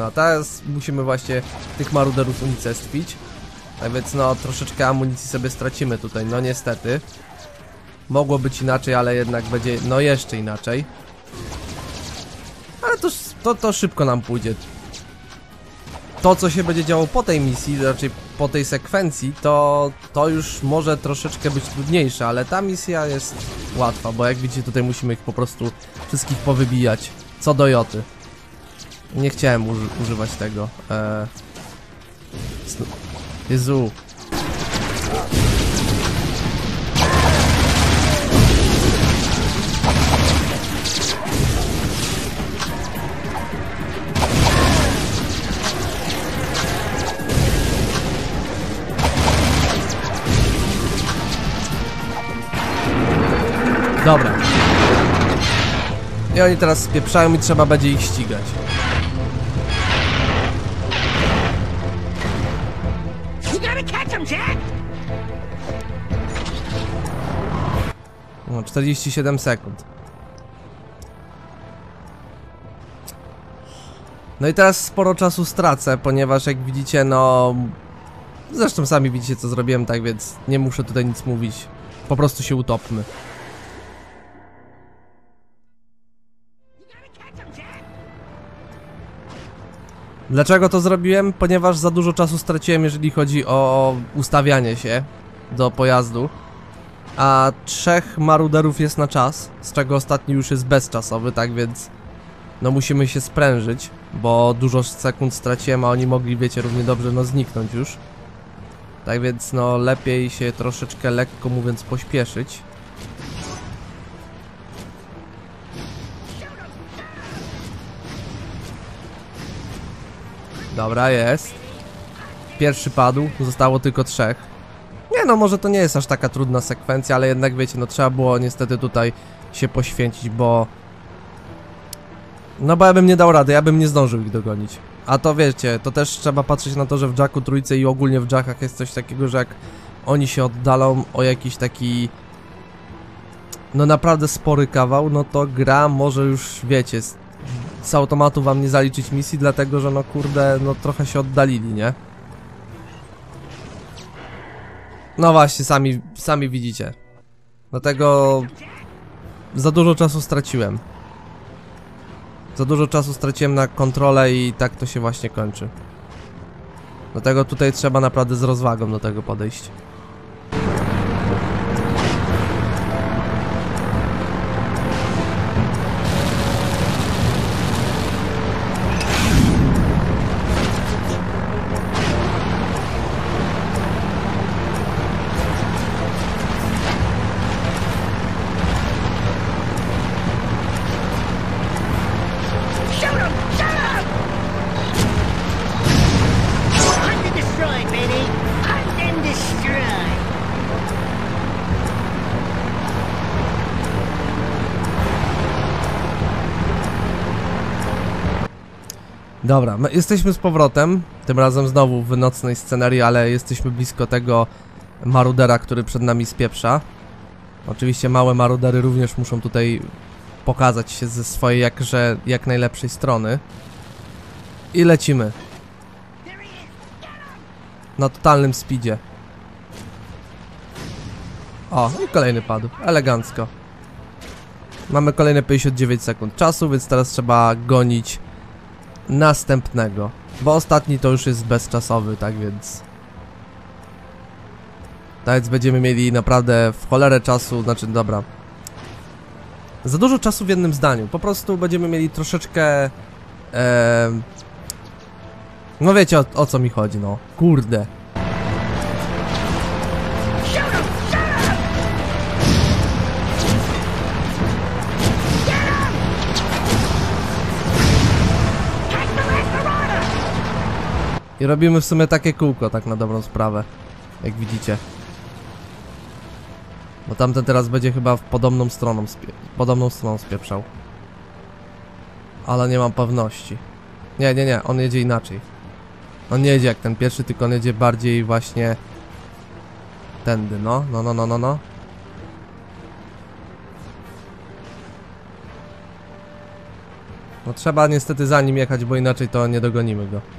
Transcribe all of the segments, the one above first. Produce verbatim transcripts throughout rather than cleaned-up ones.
No, teraz musimy właśnie tych maruderów unicestwić. Tak więc no, troszeczkę amunicji sobie stracimy tutaj, no niestety. Mogło być inaczej, ale jednak będzie, no jeszcze inaczej. Ale to, to, to szybko nam pójdzie. To, co się będzie działo po tej misji, raczej po tej sekwencji, to, to już może troszeczkę być trudniejsze, ale ta misja jest łatwa, bo jak widzicie, tutaj musimy ich po prostu wszystkich powybijać, co do joty. Nie chciałem uży używać tego. Eee... Jezu. Dobra. I oni teraz spieprzają i trzeba będzie ich ścigać. No, czterdzieści siedem sekund. No i teraz sporo czasu stracę, ponieważ jak widzicie, no... Zresztą sami widzicie, co zrobiłem, tak więc nie muszę tutaj nic mówić. Po prostu się utopmy. Dlaczego to zrobiłem? Ponieważ za dużo czasu straciłem, jeżeli chodzi o ustawianie się do pojazdu. A trzech maruderów jest na czas, z czego ostatni już jest bezczasowy, tak więc no musimy się sprężyć, bo dużo sekund straciłem, a oni mogli, wiecie, równie dobrze no zniknąć już. Tak więc no lepiej się troszeczkę, lekko mówiąc, pośpieszyć. Dobra, jest. Pierwszy padł, zostało tylko trzech. Nie no, może to nie jest aż taka trudna sekwencja, ale jednak wiecie, no trzeba było niestety tutaj się poświęcić, bo... No bo ja bym nie dał rady, ja bym nie zdążył ich dogonić. A to wiecie, to też trzeba patrzeć na to, że w Jacku trójce i ogólnie w Jackach jest coś takiego, że jak oni się oddalą o jakiś taki... No naprawdę spory kawał, no to gra może już, wiecie, z, z automatu wam nie zaliczyć misji, dlatego że no kurde, no trochę się oddalili, nie? No właśnie, sami, sami widzicie. Dlatego za dużo czasu straciłem. Za dużo czasu straciłem na kontrolę i tak to się właśnie kończy. Dlatego tutaj trzeba naprawdę z rozwagą do tego podejść. Dobra, my jesteśmy z powrotem, tym razem znowu w nocnej scenerii, ale jesteśmy blisko tego marudera, który przed nami spieprza. Oczywiście małe marudery również muszą tutaj pokazać się ze swojej jakże, jak najlepszej strony. I lecimy. Na totalnym speedzie. O, i kolejny padł, elegancko. Mamy kolejne pięćdziesiąt dziewięć sekund czasu, więc teraz trzeba gonić następnego, bo ostatni to już jest bezczasowy, tak więc tak więc będziemy mieli naprawdę w cholerę czasu, znaczy dobra, za dużo czasu w jednym zdaniu, po prostu będziemy mieli troszeczkę e... no wiecie o, o co mi chodzi, no kurde. I robimy w sumie takie kółko, tak na dobrą sprawę, jak widzicie. Bo tamten teraz będzie chyba w podobną stroną, spie podobną stroną spieprzał. Ale nie mam pewności. Nie, nie, nie, on jedzie inaczej. On nie jedzie jak ten pierwszy, tylko on jedzie bardziej właśnie tędy, no, no, no, no, no, no. No trzeba niestety za nim jechać, bo inaczej to nie dogonimy go.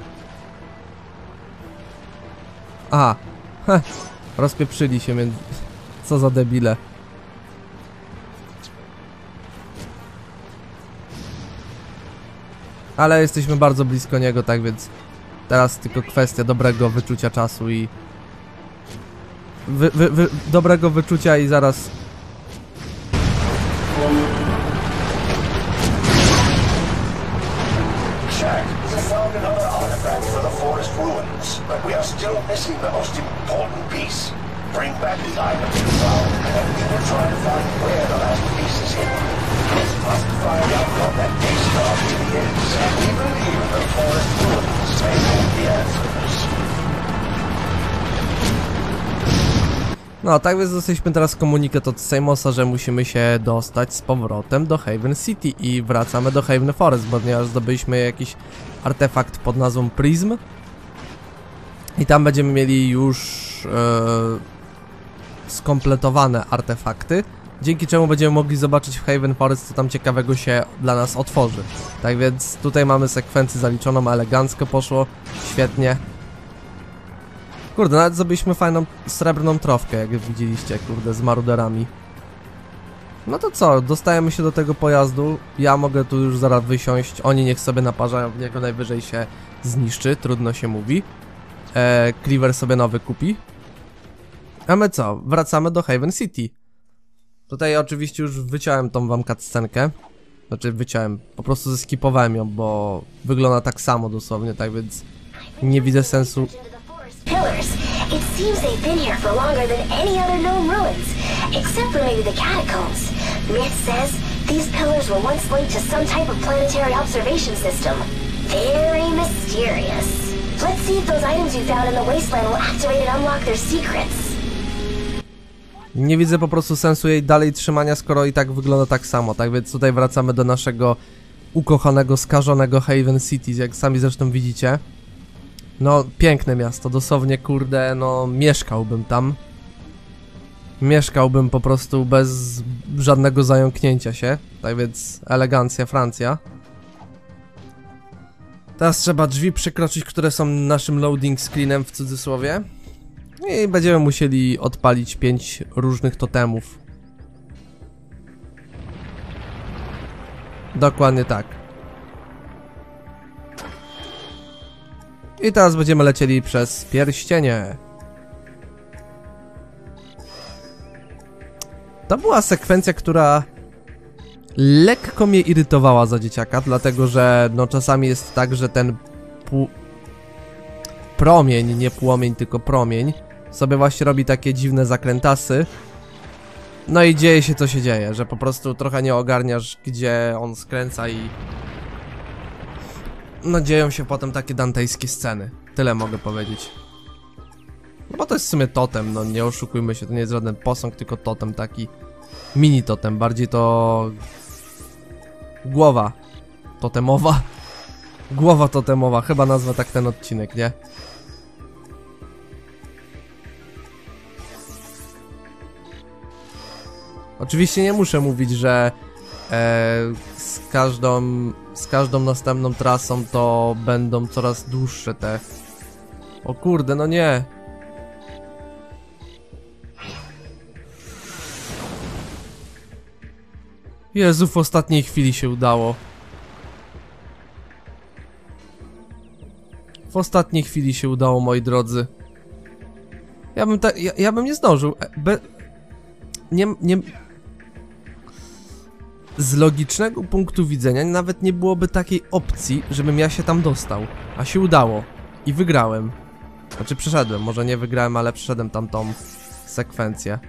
Aha. Heh. Rozpieprzyli się między... Co za debile. Ale jesteśmy bardzo blisko niego, tak więc... Teraz tylko kwestia dobrego wyczucia czasu i... Wy, wy, wy, dobrego wyczucia i zaraz... Jack, we found another artifact for the forest ruins, but we are still missing the most important piece. Bring back the item you found, and we will try to find where the last piece is hidden. We must find out what that Daystar really is, and we believe the forest ruins may hold the answers. No, tak więc dostaliśmy teraz komunikat od Seimosa, że musimy się dostać z powrotem do Haven City i wracamy do Haven Forest, ponieważ zdobyliśmy jakiś artefakt pod nazwą Prism. I tam będziemy mieli już e, skompletowane artefakty, dzięki czemu będziemy mogli zobaczyć w Haven Forest, co tam ciekawego się dla nas otworzy. Tak więc tutaj mamy sekwencję zaliczoną, elegancko poszło, świetnie. Kurde, nawet zrobiliśmy fajną srebrną trofkę, jak widzieliście, kurde, z maruderami. No to co, dostajemy się do tego pojazdu, ja mogę tu już zaraz wysiąść, oni niech sobie naparzają w niego, najwyżej się zniszczy, trudno się mówi. Eee, Cleaver sobie nowy kupi. A my co, wracamy do Haven City. Tutaj oczywiście już wyciąłem tą wam cutscenkę. Znaczy wyciąłem, po prostu zeskipowałem ją, bo wygląda tak samo dosłownie, tak więc nie widzę sensu. Pillars. It seems they've been here for longer than any other known ruins, except for maybe the catacombs. Myth says these pillars were once linked to some type of planetary observation system. Very mysterious. Let's see if those items you found in the wasteland will activate and unlock their secrets. Nie widzę po prostu sensu jej dalej trzymania, skoro i tak wygląda tak samo, tak więc tutaj wracamy do naszego ukochanego, skażonego Haven City, jak sami zresztą widzicie. No, piękne miasto, dosłownie, kurde, no, mieszkałbym tam. Mieszkałbym po prostu bez żadnego zająknięcia się, tak więc elegancja, Francja. Teraz trzeba drzwi przekroczyć, które są naszym loading screenem w cudzysłowie. I będziemy musieli odpalić pięć różnych totemów. Dokładnie tak. I teraz będziemy lecieli przez pierścienie. To była sekwencja, która lekko mnie irytowała za dzieciaka, dlatego że no czasami jest tak, że ten pu... promień, nie płomień, tylko promień sobie właśnie robi takie dziwne zakrętasy. No i dzieje się, co się dzieje, że po prostu trochę nie ogarniasz, gdzie on skręca i... No dzieją się potem takie dantejskie sceny. Tyle mogę powiedzieć. No bo to jest w sumie totem, no nie oszukujmy się, to nie jest żaden posąg, tylko totem taki mini totem, bardziej to... Głowa totemowa. Głowa totemowa, chyba nazwa tak ten odcinek, nie? Oczywiście nie muszę mówić, że e, z każdą z każdą następną trasą to będą coraz dłuższe te... O kurde, no nie. Jezu, w ostatniej chwili się udało. W ostatniej chwili się udało, moi drodzy. Ja bym ta, ja, ja bym nie zdążył. Be... Nie, nie... Z logicznego punktu widzenia nawet nie byłoby takiej opcji, żebym ja się tam dostał. A się udało. I wygrałem. Znaczy przeszedłem, może nie wygrałem, ale przeszedłem tamtą sekwencję.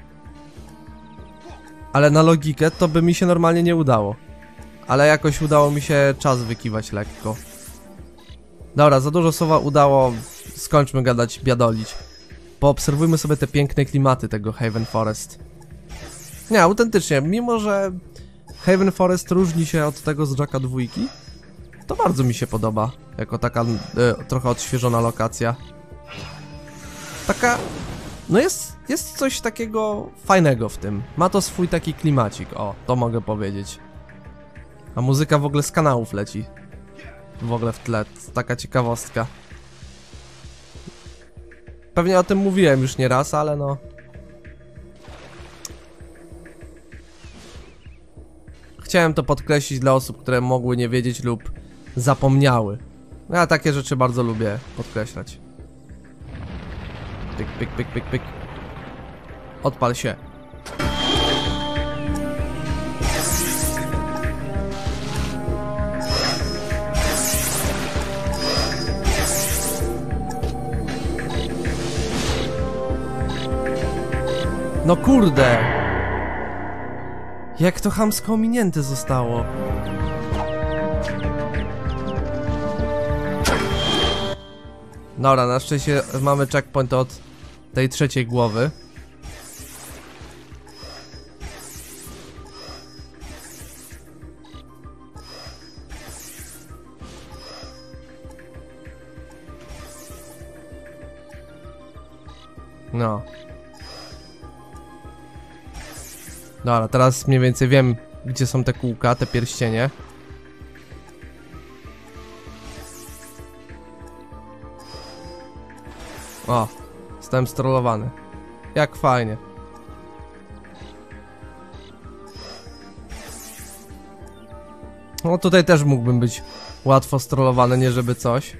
Ale na logikę to by mi się normalnie nie udało. Ale jakoś udało mi się czas wykiwać lekko. Dobra, za dużo słowa udało. Skończmy gadać, biadolić. Poobserwujmy sobie te piękne klimaty tego Haven Forest. Nie, autentycznie, mimo że Haven Forest różni się od tego z Jacka dwójki, to bardzo mi się podoba. Jako taka e, trochę odświeżona lokacja. Taka... No jest, jest coś takiego fajnego w tym. Ma to swój taki klimacik, o, to mogę powiedzieć. A muzyka w ogóle z kanałów leci. W ogóle w tle, taka ciekawostka. Pewnie o tym mówiłem już nieraz, ale no... Chciałem to podkreślić dla osób, które mogły nie wiedzieć lub zapomniały. Ja takie rzeczy bardzo lubię podkreślać. Pyk, pyk, pyk, pyk, pyk. Odpal się. No kurde! Jak to chamsko ominięte zostało. Dobra, na szczęście mamy checkpoint od tej trzeciej głowy. No. Dobra, teraz mniej więcej wiem, gdzie są te kółka, te pierścienie. O, zostałem strollowany. Jak fajnie. No tutaj też mógłbym być łatwo strollowany, nie żeby coś.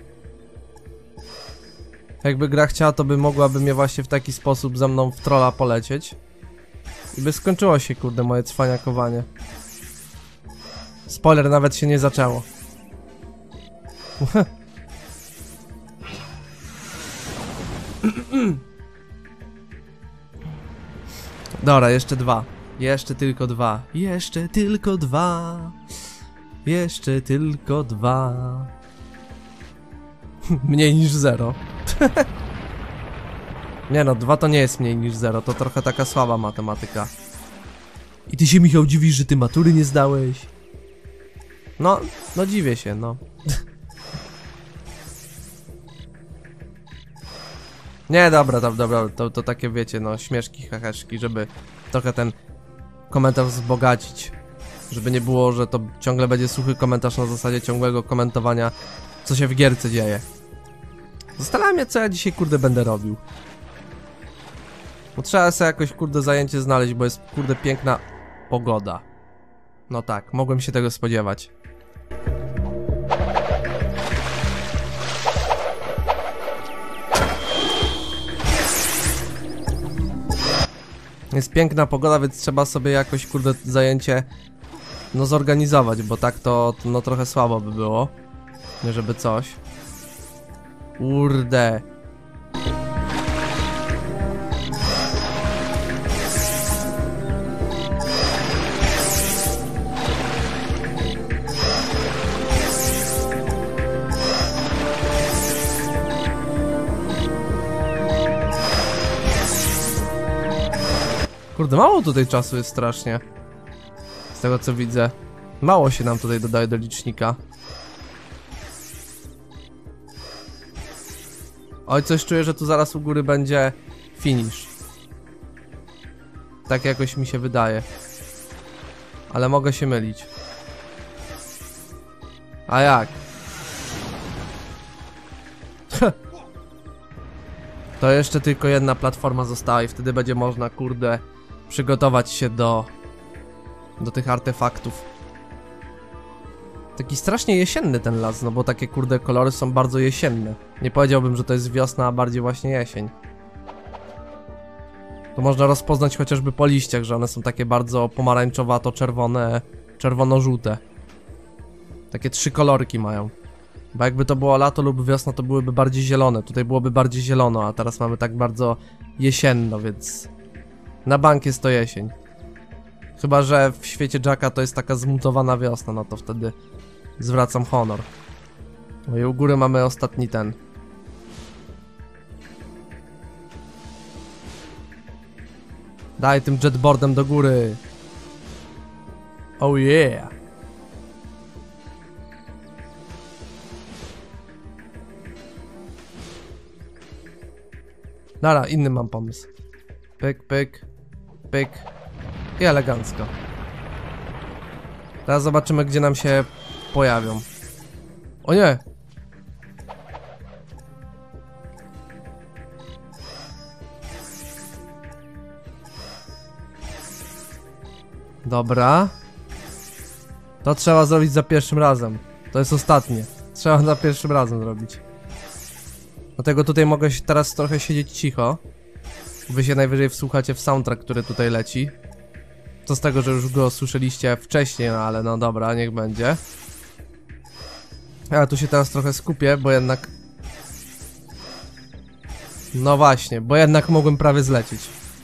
Jakby gra chciała, to by mogłaby mnie właśnie w taki sposób ze mną w trolla polecieć. I by skończyło się, kurde, moje cwaniakowanie. Spoiler, nawet się nie zaczęło. Dobra, jeszcze dwa. Jeszcze tylko dwa. Jeszcze tylko dwa. Jeszcze tylko dwa. Mniej niż zero. Nie no, dwa to nie jest mniej niż zero. To trochę taka słaba matematyka. I ty się, Michał, dziwisz, że ty matury nie zdałeś? No, no dziwię się, no. Nie, dobra, dobra, dobra, to, to takie wiecie, no, śmieszki, heheszki, żeby trochę ten komentarz wzbogacić. Żeby nie było, że to ciągle będzie suchy komentarz na zasadzie ciągłego komentowania, co się w gierce dzieje. Zastanawiam się, co ja dzisiaj, kurde, będę robił. Bo trzeba sobie jakoś, kurde, zajęcie znaleźć, bo jest, kurde, piękna pogoda. No tak, mogłem się tego spodziewać. Jest piękna pogoda, więc trzeba sobie jakoś, kurde, zajęcie no zorganizować, bo tak to, to no trochę słabo by było. Nie żeby coś. Kurde. Kurde, mało tutaj czasu jest strasznie. Z tego co widzę. Mało się nam tutaj dodaje do licznika. Oj, coś czuję, że tu zaraz u góry będzie finish. Tak jakoś mi się wydaje. Ale mogę się mylić. A jak? To jeszcze tylko jedna platforma została i wtedy będzie można, kurde, przygotować się do do tych artefaktów. Taki strasznie jesienny ten las, no bo takie, kurde, kolory są bardzo jesienne. Nie powiedziałbym, że to jest wiosna, a bardziej właśnie jesień. To można rozpoznać chociażby po liściach, że one są takie bardzo pomarańczowato-czerwone, czerwono-żółte. Takie trzy kolorki mają. Bo jakby to było lato lub wiosna, to byłyby bardziej zielone. Tutaj byłoby bardziej zielono, a teraz mamy tak bardzo jesienno, więc na bank jest to jesień. Chyba że w świecie Jacka to jest taka zmutowana wiosna, no to wtedy zwracam honor. No i u góry mamy ostatni ten. Daj tym jetboardem do góry. Oh yeah. Dobra, inny mam pomysł. Pyk, pyk, pyk. I elegancko. Teraz zobaczymy, gdzie nam się pojawią. O nie! Dobra. To trzeba zrobić za pierwszym razem. To jest ostatnie. Trzeba za pierwszym razem zrobić. Dlatego tutaj mogę się teraz trochę siedzieć cicho. Wy się najwyżej wsłuchacie w soundtrack, który tutaj leci. Co z tego, że już go słyszeliście wcześniej, no ale no dobra, niech będzie. Ja tu się teraz trochę skupię, bo jednak... No właśnie, bo jednak mogłem prawie zlecieć.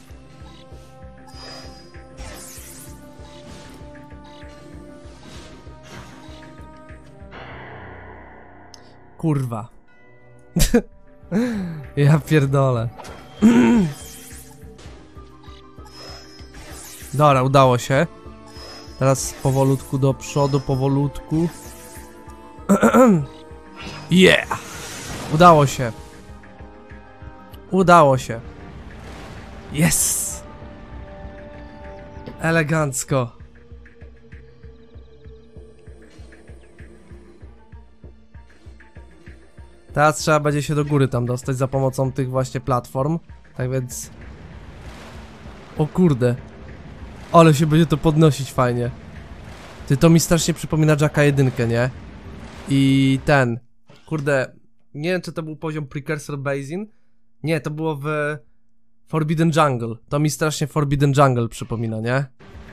Kurwa. Ja pierdolę. Dobra, udało się. Teraz powolutku do przodu, powolutku. Yeah! Udało się. Udało się. Yes! Elegancko. Teraz trzeba będzie się do góry tam dostać za pomocą tych właśnie platform. Tak więc... O kurde. Ale się będzie to podnosić fajnie. Ty, to mi strasznie przypomina Jacka jedynkę, nie? I ten... Kurde... Nie wiem, czy to był poziom Precursor Basin. Nie, to było w... Forbidden Jungle. To mi strasznie Forbidden Jungle przypomina, nie?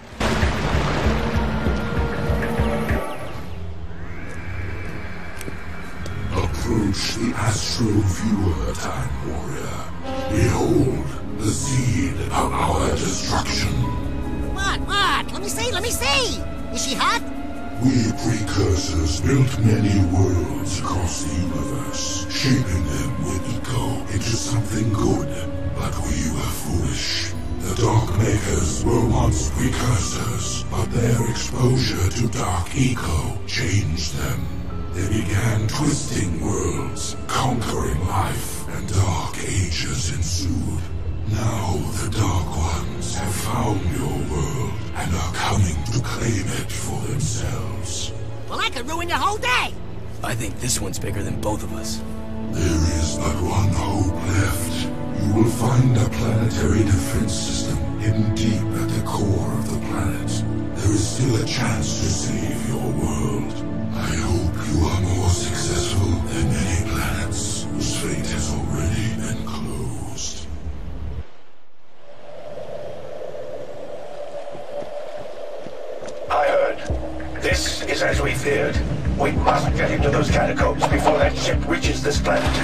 Approach the astral viewer, Time Warrior. Behold the seed of our destruction. What? What? Let me see, let me see! Is she hot? We precursors built many worlds across the universe, shaping them with Eco into something good. But we were foolish. The Dark Makers were once precursors, but their exposure to Dark Eco changed them. They began twisting worlds, conquering life, and dark ages ensued. Now the Dark Ones have found your world and are coming to claim it for themselves. Well, I could ruin your whole day! I think this one's bigger than both of us. There is but one hope left. You will find a planetary defense system hidden deep at the core of the planet. There is still a chance to save your world. I hope you are more successful than many planets whose fate has already been closed. I heard. This is as we feared. We must get into those catacombs before that ship reaches this planet.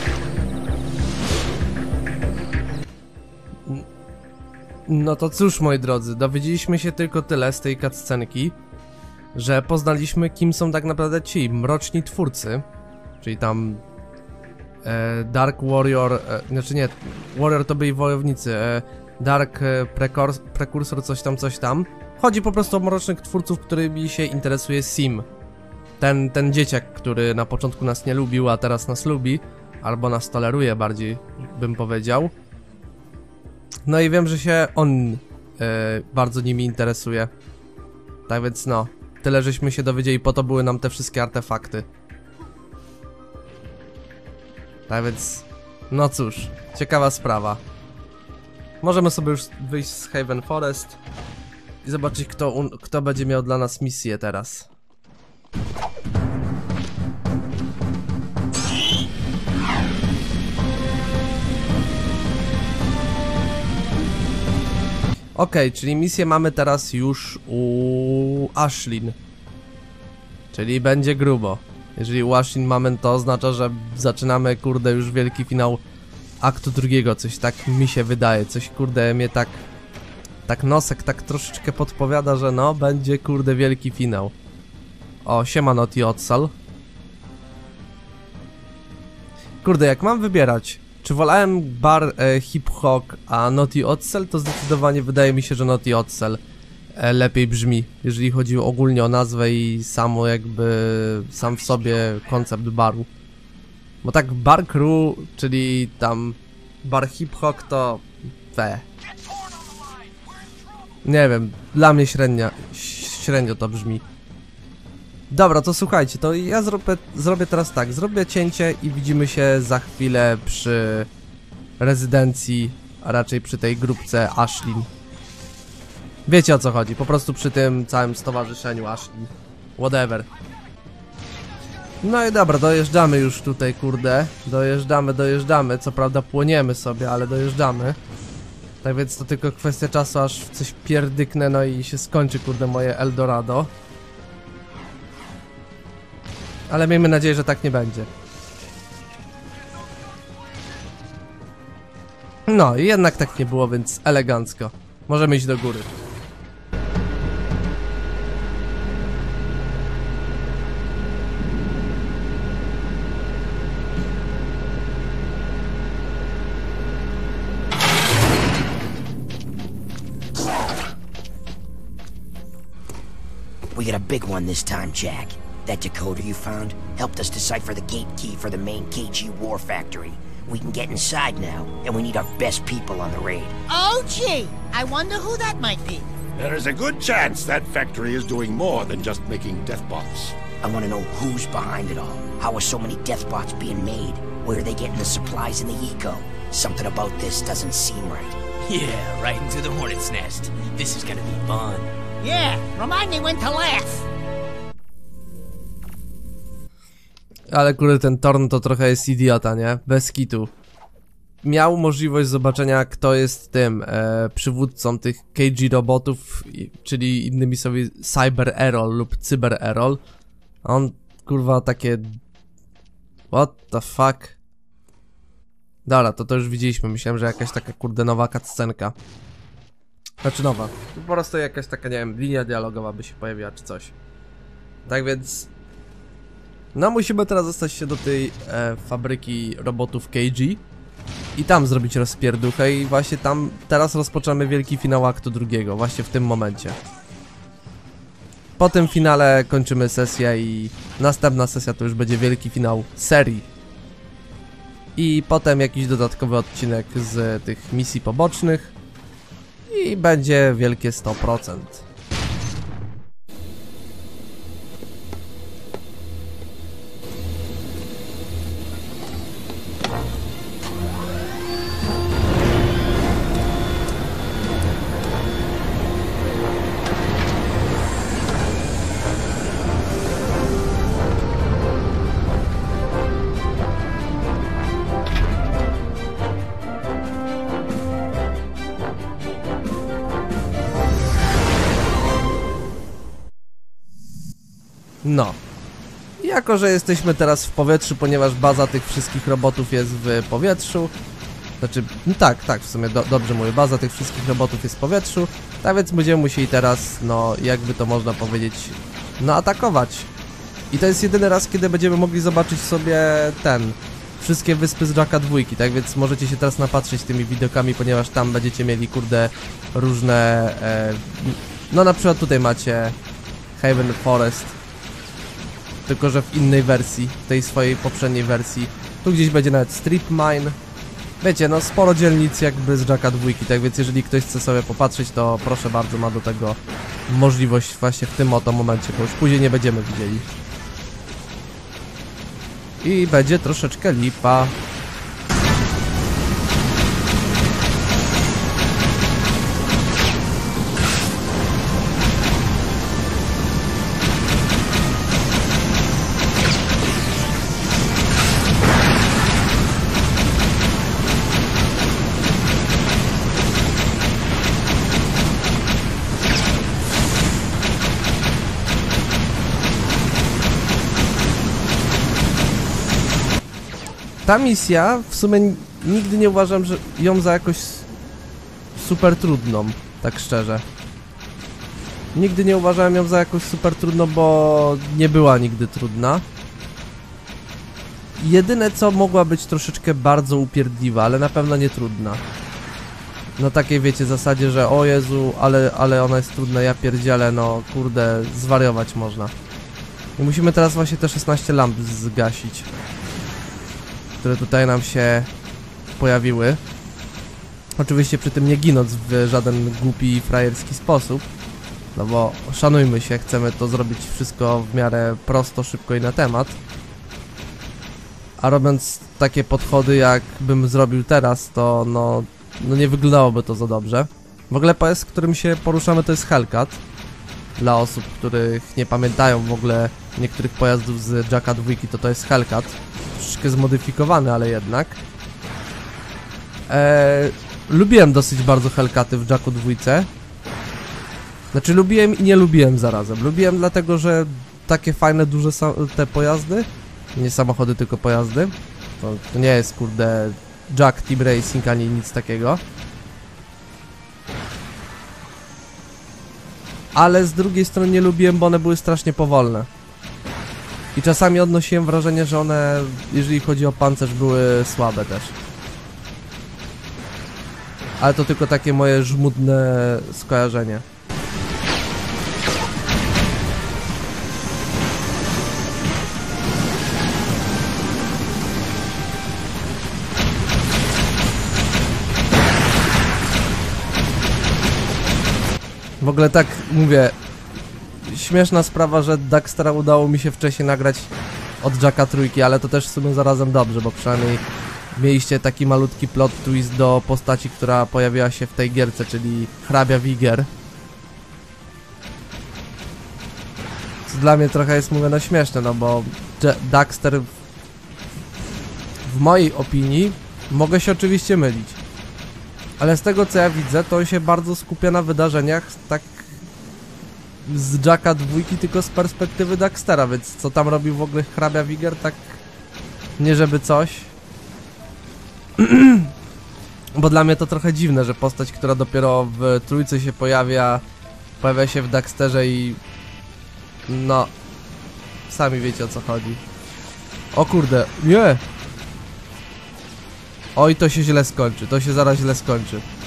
No to cóż, moi drodzy, dowiedzieliśmy się tylko tyle z tej cutscenki, że poznaliśmy, kim są tak naprawdę ci mroczni twórcy, czyli tam e, Dark Warrior, e, znaczy nie, Warrior to byli wojownicy, e, Dark Precurs Precursor coś tam, coś tam. Chodzi po prostu o mrocznych twórców, którymi się interesuje Sim. Ten, ten dzieciak, który na początku nas nie lubił, a teraz nas lubi, albo nas toleruje bardziej, bym powiedział. No i wiem, że się on e, bardzo nimi interesuje. Tak więc no, tyle żeśmy się dowiedzieli, po to były nam te wszystkie artefakty. Tak więc, no cóż, ciekawa sprawa. Możemy sobie już wyjść z Haven Forest i zobaczyć, kto, kto będzie miał dla nas misję teraz. Okej, okay, czyli misję mamy teraz już u Ashlyn. Czyli będzie grubo. Jeżeli u Ashlyn mamy, to oznacza, że zaczynamy, kurde, już wielki finał aktu drugiego. Coś tak mi się wydaje. Coś, kurde, mnie tak... Tak nosek tak troszeczkę podpowiada, że no, będzie, kurde, wielki finał. O, siema Naughty Odsal. Kurde, jak mam wybierać, czy wolałem bar e, Hip Hop a Naughty Odsal, to zdecydowanie wydaje mi się, że Naughty Odsal e, lepiej brzmi, jeżeli chodzi ogólnie o nazwę i samo jakby sam w sobie koncept baru. Bo tak Bar Crew, czyli tam bar Hip Hop, to we. Nie wiem, dla mnie średnia, średnio to brzmi. Dobra, to słuchajcie, to ja zrobię, zrobię teraz tak, zrobię cięcie i widzimy się za chwilę przy rezydencji, a raczej przy tej grupce Ashley. Wiecie o co chodzi, po prostu przy tym całym stowarzyszeniu Ashley. Whatever. No i dobra, dojeżdżamy już tutaj, kurde. Dojeżdżamy, dojeżdżamy, co prawda płoniemy sobie, ale dojeżdżamy. Tak więc to tylko kwestia czasu, aż coś pierdyknę, no i się skończy, kurde, moje Eldorado. Ale miejmy nadzieję, że tak nie będzie. No i jednak tak nie było, więc elegancko. Możemy iść do góry. We got a big one this time, Jack. That decoder you found helped us decipher the gate key for the main K G War factory. We can get inside now, and we need our best people on the raid. Oh, gee! I wonder who that might be. There is a good chance that factory is doing more than just making deathbots. I want to know who's behind it all. How are so many deathbots being made? Where are they getting the supplies and the eco? Something about this doesn't seem right. Yeah, right into the hornet's nest. This is gonna be fun. Yeah, remind me when to laugh. Ale kurde, ten Thorn to trochę jest idiota, nie? Bez kitu. Miał możliwość zobaczenia, kto jest tym e, przywódcą tych K G robotów, i, czyli innymi słowy Cyber Errol lub Cyber Errol. A on, kurwa, takie... What the fuck? Dobra, to to już widzieliśmy. Myślałem, że jakaś taka, kurde, nowa cutscenka. Znaczy nowa. Po prostu jakaś taka, nie wiem, linia dialogowa by się pojawiła, czy coś. Tak więc... No musimy teraz dostać się do tej e, fabryki robotów K G i tam zrobić rozpierduchę i właśnie tam teraz rozpoczynamy wielki finał aktu drugiego, właśnie w tym momencie. Po tym finale kończymy sesję i następna sesja to już będzie wielki finał serii. I potem jakiś dodatkowy odcinek z tych misji pobocznych i będzie wielkie sto procent. No. Jako że jesteśmy teraz w powietrzu, ponieważ baza tych wszystkich robotów jest w powietrzu. Znaczy, no tak, tak, w sumie do, dobrze mówię, baza tych wszystkich robotów jest w powietrzu. Tak więc będziemy musieli teraz, no, jakby to można powiedzieć, no, atakować. I to jest jedyny raz, kiedy będziemy mogli zobaczyć sobie ten, wszystkie wyspy z Jacka dwójki, tak więc możecie się teraz napatrzeć tymi widokami, ponieważ tam będziecie mieli, kurde, różne, e, no na przykład tutaj macie Haven Forest. Tylko że w innej wersji, w tej swojej poprzedniej wersji. Tu gdzieś będzie nawet Strip Mine. Wiecie, no sporo dzielnic jakby z Jacka dwójki, tak więc jeżeli ktoś chce sobie popatrzeć, to proszę bardzo, ma do tego możliwość właśnie w tym oto momencie, bo już później nie będziemy widzieli. I będzie troszeczkę lipa. Ta misja, w sumie nigdy nie uważam, że ją za jakoś super trudną, tak szczerze. Nigdy nie uważałem ją za jakoś super trudną, bo nie była nigdy trudna. Jedyne co mogła być troszeczkę bardzo upierdliwa, ale na pewno nie trudna. Na takiej, wiecie, zasadzie, że o Jezu, ale, ale ona jest trudna, ja pierdzielę, no kurde, zwariować można. I musimy teraz właśnie te szesnaście lamp zgasić, które tutaj nam się pojawiły. Oczywiście przy tym nie ginąc w żaden głupi, frajerski sposób. No bo szanujmy się, chcemy to zrobić wszystko w miarę prosto, szybko i na temat. A robiąc takie podchody, jak bym zrobił teraz, to no, no nie wyglądałoby to za dobrze. W ogóle pojazd, którym się poruszamy, to jest Hellcat. Dla osób, których nie pamiętają w ogóle niektórych pojazdów z Jacka dwa, to to jest Hellcat. Troszeczkę zmodyfikowany, ale jednak. Eee, lubiłem dosyć bardzo Hellcaty w Jacku dwa. Znaczy lubiłem i nie lubiłem zarazem. Lubiłem dlatego, że takie fajne, duże te pojazdy, nie samochody, tylko pojazdy. To, to nie jest, kurde, Jack Team Racing ani nic takiego. Ale z drugiej strony nie lubiłem, bo one były strasznie powolne. I czasami odnosiłem wrażenie, że one, jeżeli chodzi o pancerz, były słabe też. Ale to tylko takie moje żmudne skojarzenie. W ogóle tak mówię, śmieszna sprawa, że Daxtera udało mi się wcześniej nagrać od Jacka trójki, ale to też w sumie zarazem dobrze, bo przynajmniej mieliście taki malutki plot twist do postaci, która pojawiła się w tej gierce, czyli hrabia Wiger. Co dla mnie trochę jest, mówię, no śmieszne, no bo Daxter w mojej opinii, mogę się oczywiście mylić, ale z tego co ja widzę, to on się bardzo skupia na wydarzeniach tak z Jacka dwa, tylko z perspektywy Daxtera, więc co tam robił w ogóle hrabia Wiger, tak nie żeby coś. Bo dla mnie to trochę dziwne, że postać, która dopiero w trójce się pojawia, pojawia się w Daxterze i no, sami wiecie o co chodzi. O kurde, nie! Oj, to się źle skończy, to się zaraz źle skończy.